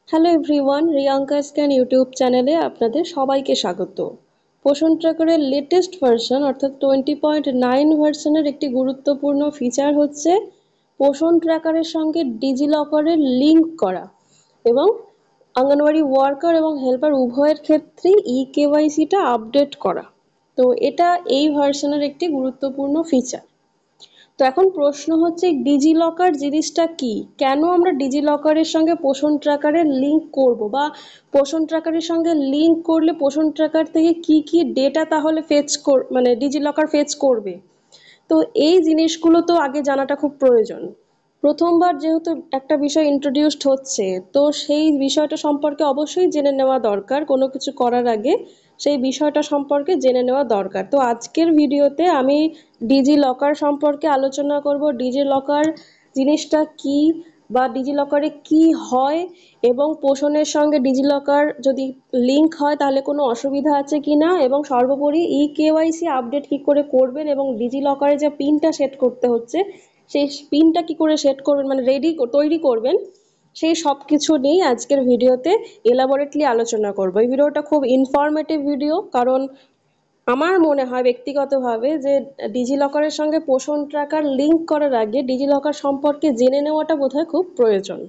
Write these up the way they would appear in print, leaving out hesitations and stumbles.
Hello everyone, Riyanka স্ক্যান YouTube চ্যানেলে আপনাদের সবাইকে স্বাগত। পোষণ ট্র্যাকারের লেটেস্ট ভার্সন অর্থাৎ 20.9 ভার্সনের একটি গুরুত্বপূর্ণ ফিচার হচ্ছে পোষণ ট্র্যাকারের সঙ্গে ডিজিলকারের লিঙ্ক করা এবং অঙ্গনওয়াড়ি ওয়ার্কার এবং হেল্পার উভয়ের ক্ষেত্রেই কেওয়াইসিটা আপডেট করা। তো এটা এই ভার্সনের একটি গুরুত্বপূর্ণ ফিচার। তো এখন প্রশ্ন হচ্ছে ডিজিলকার জিনিসটা কি, কেন আমরা ডিজিলকারের সঙ্গে পোষণ ট্র্যাকারের লিঙ্ক করব, বা পোষণ ট্র্যাকারের সঙ্গে লিঙ্ক করলে পোষণ ট্র্যাকার থেকে কি কি ডেটা তাহলে মানে ডিজিলকার ফেচ করবে। তো এই জিনিসগুলো তো আগে জানাটা খুব প্রয়োজন। প্রথমবার যেহেতু একটা বিষয় ইন্ট্রোডিউসড হচ্ছে, তো সেই বিষয়টা সম্পর্কে অবশ্যই জেনে নেওয়া দরকার। কোনো কিছু করার আগে সেই বিষয়টা সম্পর্কে জেনে নেওয়া দরকার। তো আজকের ভিডিওতে আমি ডিজিলকার সম্পর্কে আলোচনা করব। ডিজিলকার জিনিসটা কি, বা ডিজিলকারে কি হয়, এবং পোষণের সঙ্গে ডিজিলকার যদি লিঙ্ক হয় তাহলে কোনো অসুবিধা আছে কি না, এবং সর্বোপরি কেওয়াইসি আপডেট কি করে করবেন, এবং ডিজিলকারে যে পিনটা সেট করতে হচ্ছে সেই পিনটা কি করে সেট করবেন, মানে তৈরি করবেন, সেই সব কিছু নিয়েই আজকের ভিডিওতে এলাবোরেটলি আলোচনা করব। এই ভিডিওটা খুব ইনফরমেটিভ ভিডিও, কারণ আমার মনে হয় ব্যক্তিগতভাবে যে ডিজিলকারের সঙ্গে পোষণ ট্র্যাকার লিঙ্ক করার আগে ডিজিলকার সম্পর্কে জেনে নেওয়াটা বোধহয় খুব প্রয়োজন।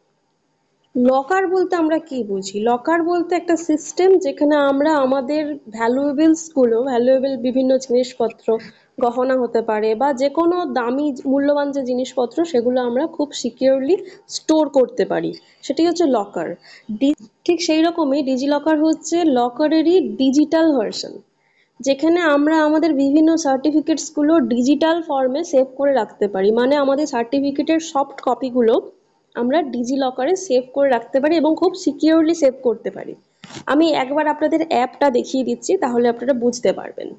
লকার বলতে আমরা কি বুঝি? লকার বলতে একটা সিস্টেম যেখানে আমরা আমাদের ভ্যালুয়েবল বিভিন্ন জিনিসপত্র, গহনা হতে পারে বা যে কোনো দামি মূল্যবান যে জিনিসপত্র, সেগুলো আমরা খুব সিকিউরলি স্টোর করতে পারি, সেটাই হচ্ছে লকার। ঠিক সেই রকমই ডিজিলকার হচ্ছে লকারেরই ডিজিটাল ভার্সন, যেখানে আমরা আমাদের বিভিন্ন সার্টিফিকেটসগুলো ডিজিটাল ফর্মে সেভ করে রাখতে পারি। মানে আমাদের সার্টিফিকেটের সফট কপিগুলো আমরা ডিজিলকারে সেভ করে রাখতে পারি এবং খুব সিকিউরলি সেভ করতে পারি। আমি একবার আপনাদের অ্যাপটা দেখিয়ে দিচ্ছি, তাহলে আপনারা বুঝতে পারবেন।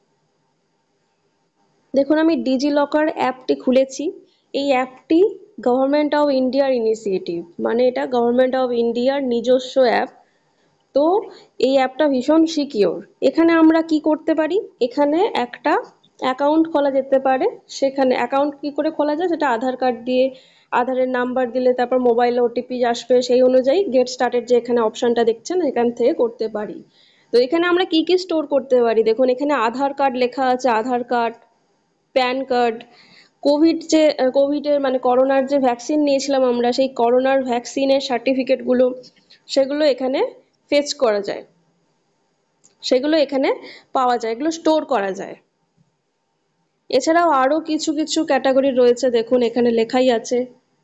দেখুন, আমি ডিজিলকার অ্যাপটি খুলেছি। এই অ্যাপটি গভর্নমেন্ট অফ ইন্ডিয়ার ইনিশিয়েটিভ, মানে এটা গভর্নমেন্ট অফ ইন্ডিয়ার নিজস্ব অ্যাপ। তো এই অ্যাপটা ভীষণ সিকিওর। এখানে আমরা কি করতে পারি, এখানে একটা অ্যাকাউন্ট খোলা যেতে পারে। সেখানে অ্যাকাউন্ট কি করে খোলা যায়, সেটা আধার কার্ড দিয়ে, আধারের নাম্বার দিলে তারপর মোবাইলে ওটিপি আসবে, সেই অনুযায়ী গেট স্টার্টেড যে এখানে অপশনটা দেখছেন এখান থেকে করতে পারি। তো এখানে আমরা কি কি স্টোর করতে পারি, দেখুন এখানে আধার কার্ড লেখা আছে, আধার কার্ড, প্যান কার্ড, কোভিডের মানে করোনার যে ভ্যাকসিন নিয়েছিলাম আমরা, সেই করোনার ভ্যাকসিনের সার্টিফিকেটগুলো, সেগুলো এখানে ফেচ করা যায়, সেগুলো এখানে পাওয়া যায়, এগুলো স্টোর করা যায়। এছাড়াও আরও কিছু কিছু ক্যাটাগরি রয়েছে, দেখুন এখানে লেখাই আছে।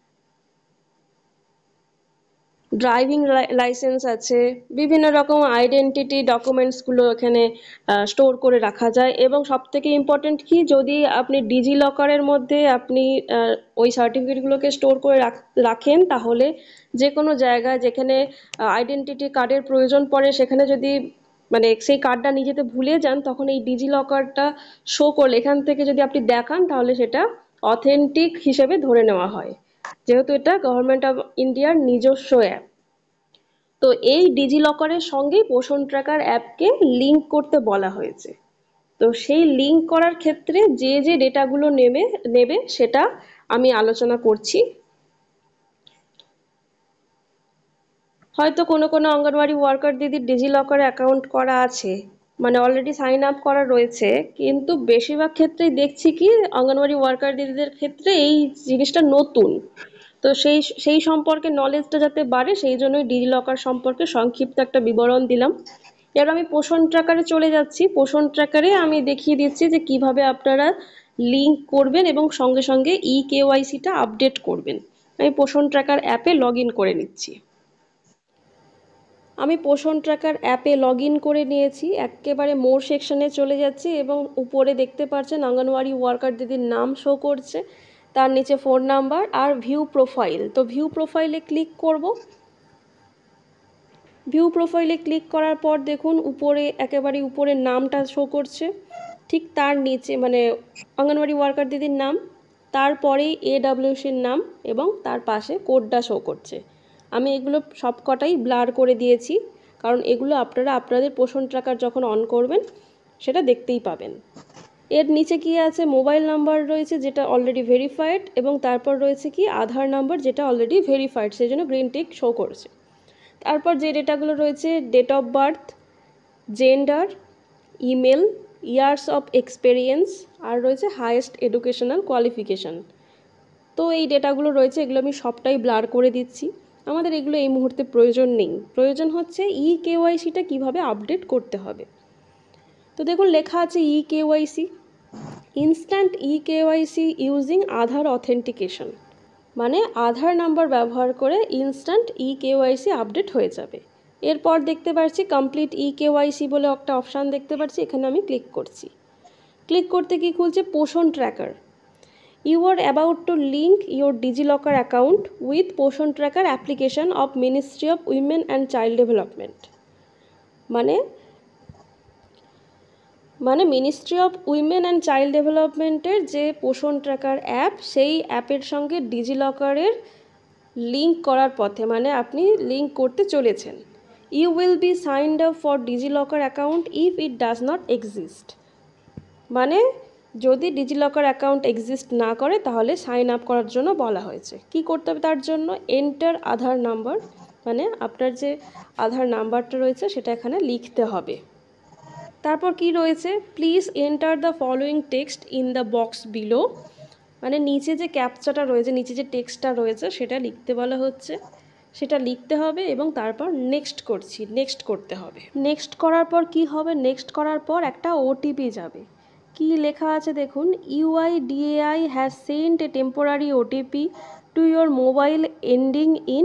ড্রাইভিং লাইসেন্স আছে, বিভিন্ন রকম আইডেন্টিটি ডকুমেন্টসগুলো এখানে স্টোর করে রাখা যায়। এবং সবথেকে ইম্পর্টেন্ট কি, যদি আপনি ডিজিলকারের মধ্যে আপনি ওই সার্টিফিকেটগুলোকে স্টোর করে রাখেন, তাহলে যে কোনো জায়গায় যেখানে আইডেন্টিটি কার্ডের প্রয়োজন পড়ে, সেখানে যদি মানে সেই কার্ডটা নিয়ে যেতে ভুলে যান, তখন এই ডিজিলকারটা শো করলে, এখান থেকে যদি আপনি দেখান, তাহলে সেটা অথেন্টিক হিসেবে ধরে নেওয়া হয়, যেহেতু এটা গভর্নমেন্ট অফ ইন্ডিয়ার নিজস্ব অ্যাপ। তো এই ডিজিলকারের সঙ্গেই পোষণ ট্র্যাকার অ্যাপকে লিঙ্ক করতে বলা হয়েছে। তো সেই লিঙ্ক করার ক্ষেত্রে যে যে ডেটাগুলো নেবে সেটা আমি আলোচনা করছি। হয়তো কোনো কোনো অঙ্গনওয়াড়ি ওয়ার্কার দিদির ডিজিলকারে অ্যাকাউন্ট করা আছে, মানে অলরেডি সাইন আপ করা রয়েছে, কিন্তু বেশিরভাগ ক্ষেত্রেই দেখছি কি অঙ্গনওয়াড়ি ওয়ার্কার দিদিদের ক্ষেত্রে এই জিনিসটা নতুন। তো সেই সম্পর্কে নলেজটা যাতে বাড়ে, সেই জন্যই ডিজিলকার সম্পর্কে সংক্ষিপ্ত একটা বিবরণ দিলাম। এবার আমি পোষণ ট্র্যাকারে চলে যাচ্ছি। পোষণ ট্র্যাকারে আমি দেখিয়ে দিচ্ছি যে কিভাবে আপনারা লিঙ্ক করবেন এবং সঙ্গে সঙ্গে কেওয়াইসিটা আপডেট করবেন। আমি পোষণ ট্র্যাকার অ্যাপে লগ ইন করে নিচ্ছি। আমি পোষণ ট্র্যাকার অ্যাপে লগ ইন করে নিয়েছি। একেবারে মোর সেকশনে চলে যাচ্ছি এবং উপরে দেখতে পাচ্ছেন অঙ্গনওয়াড়ি ওয়ার্কার দিদির নাম শো করছে, তার নিচে ফোন নাম্বার আর ভিউ প্রোফাইল। তো ভিউ প্রোফাইলে ক্লিক করব। ভিউ প্রোফাইলে ক্লিক করার পর দেখুন উপরে একেবারে উপরে নামটা শো করছে, ঠিক তার নিচে মানে অঙ্গনওয়াড়ি ওয়ার্কার দিদির নাম, তারপরেই AWCর নাম এবং তার পাশে কোডটা শো করছে। আমি এগুলো সবকটাই ব্লার করে দিয়েছি, কারণ এগুলো আপনারা আপনাদের পোষণ ট্র্যাকার যখন অন করবেন সেটা দেখতেই পাবেন। এর নিচে কি আছে, মোবাইল নাম্বার রয়েছে যেটা অলরেডি ভেরিফাইড, এবং তারপর রয়েছে কি আধার নাম্বার যেটা অলরেডি ভেরিফাইড, সেই জন্য গ্রিন টিক শো করছে। তারপর যে ডেটাগুলো রয়েছে date of birth, gender, email, years of experience, আর রয়েছে হাইয়েস্ট এডুকেশনাল কোয়ালিফিকেশান। তো এই ডেটাগুলো রয়েছে, এগুলো আমি সবটাই ব্লার করে দিচ্ছি, আমাদের এগুলো এই মুহূর্তে প্রয়োজন নেই। প্রয়োজন হচ্ছে কেওয়াইসিটা কীভাবে আপডেট করতে হবে। তো দেখুন লেখা আছে KYC, instant KYC using Aadhaar authentication, মানে আধার নাম্বার ব্যবহার করে ইনস্ট্যান্ট কেওয়াইসি আপডেট হয়ে যাবে। এরপর দেখতে পাচ্ছি কমপ্লিট কেওয়াইসি বলে একটা অপশান দেখতে পাচ্ছি, এখানে আমি ক্লিক করছি। ক্লিক করতে কি খুলছে, Poshan tracker. You are about to link your DigiLocker account with Poshon Tracker application of Ministry of Women and Child Development. মানে ministry of women and child ডেভেলপমেন্টের যে পোষণ ট্র্যাকার অ্যাপ, সেই অ্যাপের সঙ্গে ডিজিলকারের লিঙ্ক করার পথে, মানে আপনি লিঙ্ক করতে চলেছেন। You will be signed up for DigiLocker account if it does not exist, মানে যদি ডিজিলকার অ্যাকাউন্ট এক্সিস্ট না করে তাহলে সাইন আপ করার জন্য বলা হয়েছে। কি করতে হবে তার জন্য, এন্টার আধার নাম্বার, মানে আপনার যে আধার নাম্বারটা রয়েছে সেটা এখানে লিখতে হবে। তারপর কি রয়েছে, please enter the following text in the box below, মানে নিচে যে ক্যাপচাটা রয়েছে, নিচে যে টেক্সটটা রয়েছে সেটা লিখতে বলা হচ্ছে, সেটা লিখতে হবে এবং তারপর নেক্সট করতে হবে। নেক্সট করার পর কি হবে, নেক্সট করার পর একটা ওটিপি যাবে। কি লেখা আছে দেখুন, UIDAI has sent a temporary OTP to your mobile ending in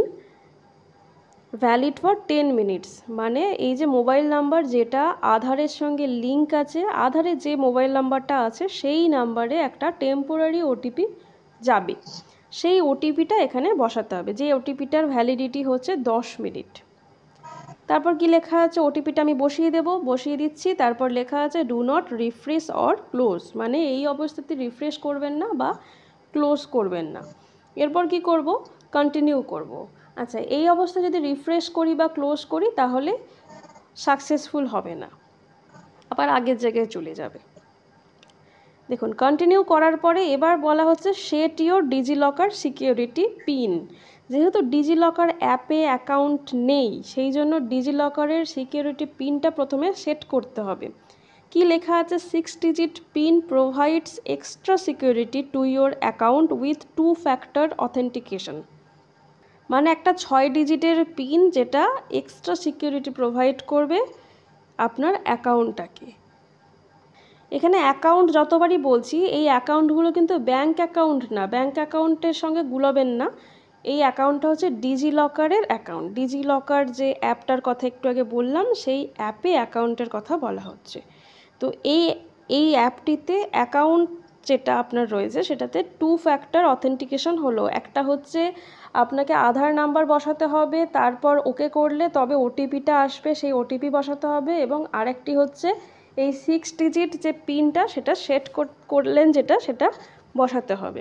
valid for 10 minutes, মানে এই যে মোবাইল নাম্বার যেটা আধারের সঙ্গে লিঙ্ক আছে, আধারে যে মোবাইল নাম্বারটা আছে সেই নাম্বারে একটা টেম্পোরারি ওটিপি যাবে, সেই ওটিপিটা এখানে বসাতে হবে, যে ওটিপিটার ভ্যালিডিটি হচ্ছে 10 মিনিট। তারপর কি লেখা আছে, ওটিপিটা আমি বসিয়ে দিচ্ছি। তারপর লেখা আছে do not refresh or close, মানে এই অবস্থাতে রিফ্রেশ করবেন না বা ক্লোজ করবেন না। এরপর কি করব, কন্টিনিউ করব। আচ্ছা, এই অবস্থা যদি রিফ্রেশ করি বা ক্লোজ করি তাহলে সাকসেসফুল হবে না, আবার আগের জায়গায় চলে যাবে। দেখুন কন্টিনিউ করার পরে এবার বলা হচ্ছে set your DigiLocker security pin. যেহেতু ডিজিলকার অ্যাপে অ্যাকাউন্ট নেই, সেই জন্য ডিজিলকারের সিকিউরিটি পিনটা প্রথমে সেট করতে হবে। কি লেখা আছে, 6 digit pin provides extra security to your account with 2 factor authentication, মানে একটা 6 ডিজিটের পিন যেটা এক্সট্রা সিকিউরিটি প্রোভাইড করবে আপনার অ্যাকাউন্টটাকে। এখানে অ্যাকাউন্ট যতবারই বলছি, এই অ্যাকাউন্টগুলো কিন্তু ব্যাঙ্ক অ্যাকাউন্ট না, ব্যাঙ্ক অ্যাকাউন্টের সঙ্গে গুলাবেন না। এই অ্যাকাউন্টটা হচ্ছে ডিজিলকারের অ্যাকাউন্ট। ডিজিলকার যে অ্যাপটার কথা একটু আগে বললাম, সেই অ্যাপে অ্যাকাউন্টের কথা বলা হচ্ছে। তো এই অ্যাপটিতে অ্যাকাউন্ট যেটা আপনার রয়েছে সেটাতে 2 ফ্যাক্টর অথেন্টিকেশন হলো, একটা হচ্ছে আপনাকে আধার নাম্বার বসাতে হবে, তারপর ওকে করলে তবে ওটিপিটা আসবে, সেই ওটিপি বসাতে হবে, এবং আরেকটি হচ্ছে এই 6 ডিজিট যে পিনটা সেটা সেট করলেন সেটা বসাতে হবে।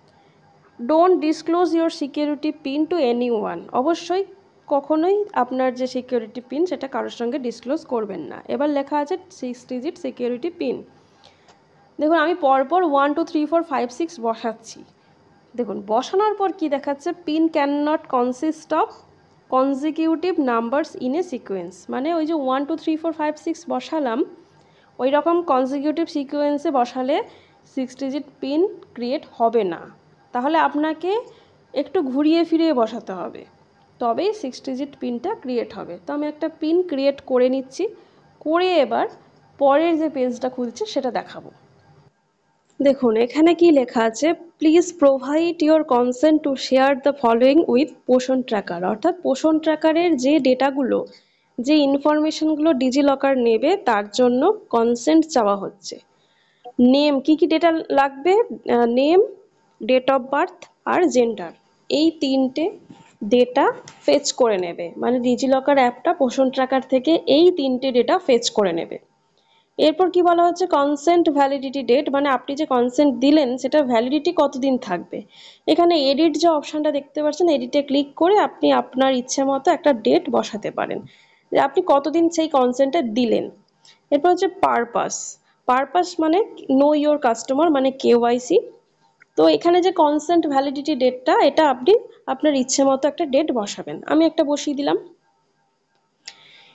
Don't disclose your security pin to anyone, অবশ্যই কখনোই আপনার যে সিকিউরিটি পিন সেটা কারোর সঙ্গে ডিসক্লোজ করবেন না। এবার লেখা আছে 6 ডিজিট সিকিউরিটি পিন। দেখুন আমি পরপর 1 2 3 4 5 6 বসাচ্ছি। দেখুন বসানোর পর কি দেখাচ্ছে, pin cannot consist of consecutive numbers in a sequence, মানে ওই যে 1 2 3 4 5 6 বসালাম, ওই রকম কনজিকিউটিভ সিকোয়েন্সে বসালে 6 ডিজিট পিন ক্রিয়েট হবে না, তাহলে আপনাকে একটু ঘুরিয়ে ফিরিয়ে বসাতে হবে, তবেই 6 ডিজিট পিনটা ক্রিয়েট হবে। তো আমি একটা পিন ক্রিয়েট করে নিচ্ছি, করে এবার পরের যে পেজটা খুলছে সেটা দেখাবো। দেখুন এখানে কি লেখা আছে, please provide your consent to share the following with Poshan tracker, অর্থাৎ পোষণ ট্র্যাকারের যে ডেটাগুলো, যে ইনফরমেশনগুলো ডিজিলকার নেবে তার জন্য কনসেন্ট চাওয়া হচ্ছে। নেম, কি কি ডেটা লাগবে, নেম, ডেট অফ বার্থ আর জেন্ডার, এই 3টে ডেটা ফেচ করে নেবে, মানে ডিজিলকার অ্যাপটা পোষণ ট্র্যাকার থেকে এই 3টে ডেটা ফেচ করে নেবে। এরপর কি বলা হচ্ছে, কনসেন্ট ভ্যালিডিটি ডেট, মানে আপনি যে কনসেন্ট দিলেন সেটা ভ্যালিডিটি কতদিন থাকবে। এখানে এডিট যে অপশানটা দেখতে পাচ্ছেন, এডিটে ক্লিক করে আপনি আপনার ইচ্ছে মতো একটা ডেট বসাতে পারেন যে আপনি কতদিন সেই কনসেন্টটা দিলেন। এরপর হচ্ছে পারপাস মানে নো ইওর কাস্টমার, মানে কেওয়াইসি। তো এখানে যে কনসেন্ট ভ্যালিডিটি ডেটটা, এটা আপনি আপনার ইচ্ছে মতো একটা ডেট বসাবেন। আমি একটা বসিয়ে দিলাম।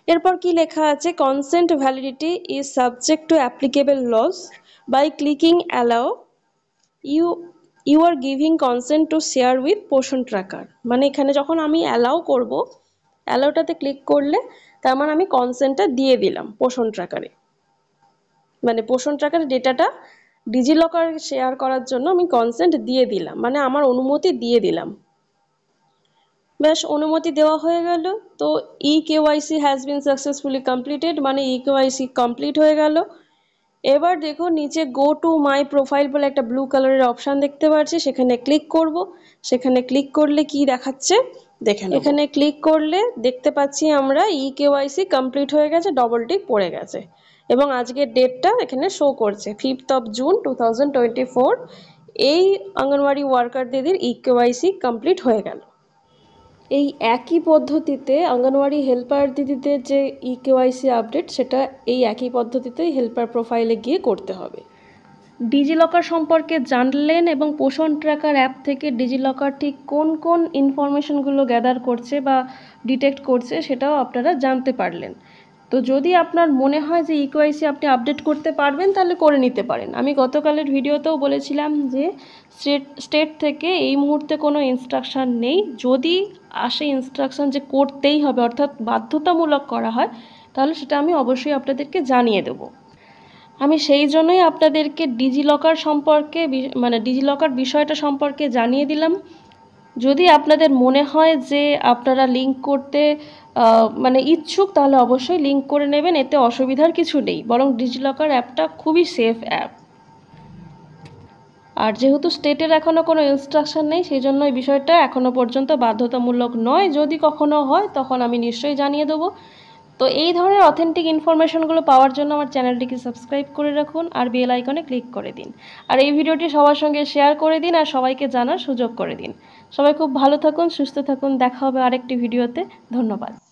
এরপর কি লেখা আছে, consent validity is subject to applicable laws. By clicking allow you you are giving consent to share with Poshan tracker. মানে এখানে যখন আমি অ্যালাউ করব, অ্যালাউটাতে ক্লিক করলে তার মানে আমি কনসেন্টটা দিয়ে দিলাম পোষণ ট্র্যাকারে, মানে পোষণ ট্র্যাকারের ডেটাটা ডিজিলকার শেয়ার করার জন্য আমি কনসেন্ট দিয়ে দিলাম, মানে আমার অনুমতি দিয়ে দিলাম। ব্যাস, অনুমতি দেওয়া হয়ে গেল। তো KYC has been successfully completed, মানে কেওয়াইসি কমপ্লিট হয়ে গেল। এবার দেখো নিচে গো টু মাই প্রোফাইল বলে একটা ব্লু কালারের অপশান দেখতে পাচ্ছি, সেখানে ক্লিক করব। সেখানে ক্লিক করলে কি দেখাচ্ছে দেখে নেব। এখানে ক্লিক করলে দেখতে পাচ্ছি আমরা কেওয়াইসি কমপ্লিট হয়ে গেছে, ডবল টিক পড়ে গেছে এবং আজকের ডেটটা এখানে শো করছে 5th June 2024। এই অঙ্গনওয়াড়ি ওয়ার্কার দিদির কেওয়াইসি কমপ্লিট হয়ে গেল। এই একই পদ্ধতিতে অঙ্গনওয়াড়ি হেল্পার দিদিদের যে কেওয়াইসি আপডেট, সেটা এই একই পদ্ধতিতেই হেল্পার প্রোফাইলে গিয়ে করতে হবে। ডিজিলকার সম্পর্কে জানলেন এবং পোষণ ট্র্যাকার অ্যাপ থেকে ডিজিলকার ঠিক কোন কোন ইনফরমেশনগুলো গ্যাদার করছে বা ডিটেক্ট করছে সেটাও আপনারা জানতে পারলেন। তো যদি আপনার মনে হয় যে কেওয়াইসি আপনি আপডেট করতে পারবেন তাহলে করে নিতে পারেন। আমি গতকালের ভিডিওতেও বলেছিলাম যে স্টেট থেকে এই মুহূর্তে কোনো ইনস্ট্রাকশান নেই। যদি আসে ইনস্ট্রাকশান যে করতেই হবে অর্থাৎ বাধ্যতামূলক করা হয়, তাহলে সেটা আমি অবশ্যই আপনাদেরকে জানিয়ে দেবো। আমি সেই জন্যই আপনাদেরকে ডিজিলকার সম্পর্কে মানে ডিজিলকার বিষয়টা সম্পর্কে জানিয়ে দিলাম। যদি আপনাদের মনে হয় যে আপনারা লিঙ্ক করতে মানে ইচ্ছুক, তাহলে অবশ্যই লিঙ্ক করে নেবেন, এতে অসুবিধার কিছু নেই, বরং ডিজিলকার অ্যাপটা খুবই সেফ অ্যাপ। আর যেহেতু স্টেটের এখনও কোনো ইনস্ট্রাকশন নেই, সেই জন্য এই বিষয়টা এখনও পর্যন্ত বাধ্যতামূলক নয়। যদি কখনো হয় তখন আমি নিশ্চয়ই জানিয়ে দেবো। তো এই ধরনের অথেন্টিক ইনফরমেশনগুলো পাওয়ার জন্য আমার চ্যানেলটিকে সাবস্ক্রাইব করে রাখুন আর বেল আইকনে ক্লিক করে দিন। আর এই ভিডিওটি সবার সঙ্গে শেয়ার করে দিন আর সবাইকে জানার সুযোগ করে দিন। সবাই খুব ভালো থাকুন, সুস্থ থাকুন, দেখা হবে আরেকটি ভিডিওতে। ধন্যবাদ।